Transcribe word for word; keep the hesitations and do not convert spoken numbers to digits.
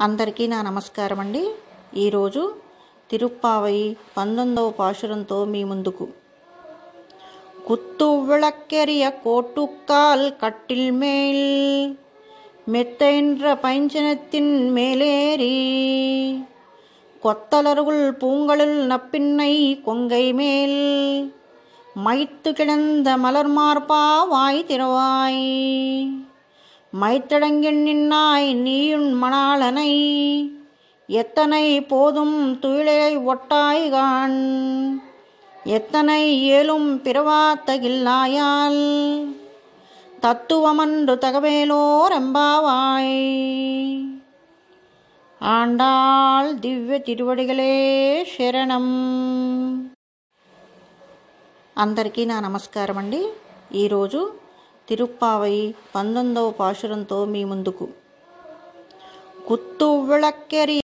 అందరికీ నా నమస్కారం అండి. ఈరోజు తిరుప్పావై పంతొమ్మిదవ పాశురంతో మీ ముందుకు. குத்து விளக்கெரிய கோட்டுக்கால் கட்டில் மேல் மெத்தென்ற பைஞ்சனத்தின் மேலேறி கொத்தலருள் பூங்களுள் நப்பின்னை கொங்கை மேல் மைத்து கிடந்த மலர் மார்பா வாய் திறவாய் மைத்தடங்கின் நின்னாய் நீயுன் மணாளனை எத்தனை போதும் துயிலை ஒட்டாய்கான் எத்தனை ஏலும் பிறவாத்தகில்லாயால் தத்துவமன்று தகவேலோர் எம்பாவாய். ఆండాళ్ దివ్య తిరువడిగలే శరణం. అందరికీ నా నమస్కారం అండి. ఈరోజు తిరుప్పావై పంతొమ్మిదవ పాశురంతో మీ ముందుకు. కుత్తు విளக்கெரிய